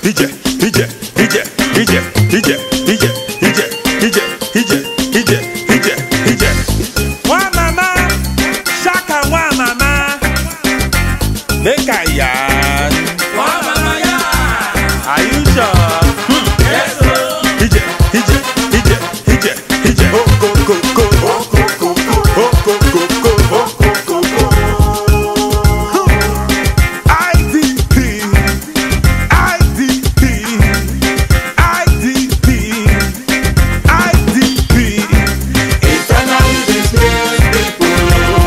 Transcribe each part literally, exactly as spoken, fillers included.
Ije, ije, ije, ije, ije, ije, ije, ije, ije, ije, ije, ije. One mama, shaka one mama. Make I yarn. One mama yarn. Are you sure? Hmm. Yes, sir. Ije, ije, ije, ije, ije. Oh go go go. Oh go go go. Oh go go go. Oh go go go. I D P, I D P, I D P, I D P. Internally displaced people.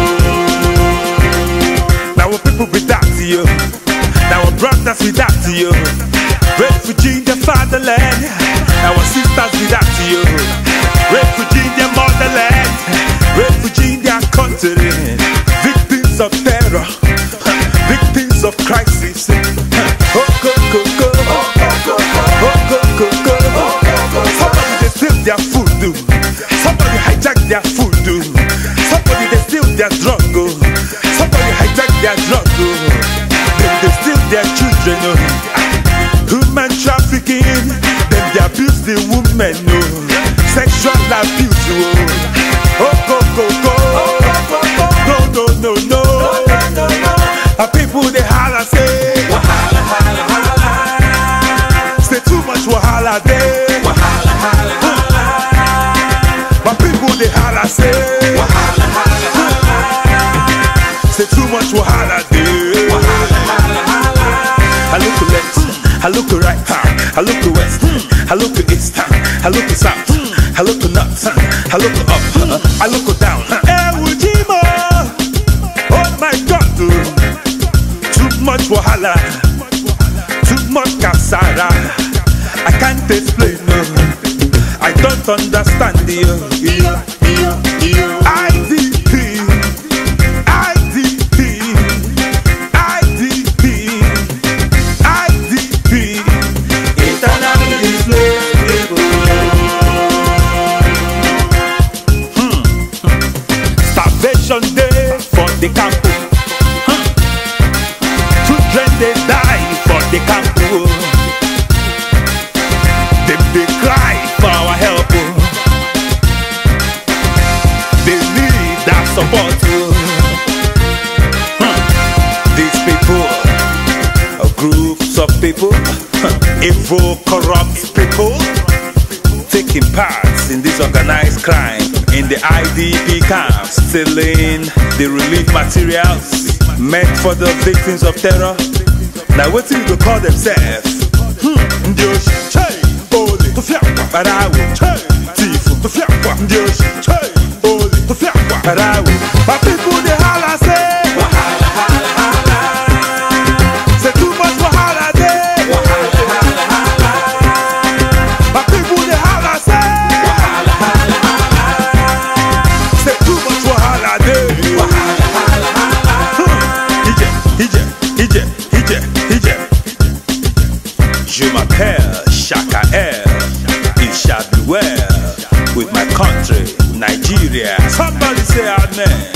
Now our people without you, now our brothers without you, refugee in the fatherland. Our sisters without you, refugee in their motherland, refugee in their country, victims of terror, victims of crisis. Oh go go go, Oh go go go. oh go go go. Oh go go go. Somebody they steal their food, do. Somebody hijack their food, do. Somebody they steal their drug, go. Somebody hijack their drug, go. Then they steal their children, no. Human trafficking, then they abuse the women, no. Sexual abuse, oh. Oh go go go. Oh go go go. No no no no. No no no. Our people they holla say, Wahala hala hala. say too much wahala there. Wahala hala hala. My people they holla say, Wahala hala hala. say too much wahala there. Wahala hala hala. I look to left, I look to right, I look to west, I look to east, I look to south, I look to north, I look to up, I look to down. Eh, Ujima, oh my God, too much wahala, too much kasara. I can't explain, no. I don't understand you. I D P, I D P, I D P, I D P. Internally displaced people. Starvation day for the camp. Hmm. Children they die for the camp. Them they cry for our help. They need our support. Hmm. These people, uh, groups of people, evil, corrupt people, taking part in this organized crime in the I D P camps, stealing the relief materials meant for the victims of terror. Now what do you call themselves? Hmm. Ndios, Che, Oli, Tufiakwa, Parawu, Che, Tifu, Tufiakwa, Ndios, Che, Oli, Tufiakwa, Parawu. My people they holla say, Wahala hala hala. say too much wahala there. Wahala hala hala. My people they holla say, Wahala hala hala. say too much wahala there. Wahala hala hala. Ije, ije, ije, ije, ije. Je m'appelle Shaka Air. It shall be well with my country, Nigeria. Somebody say amen.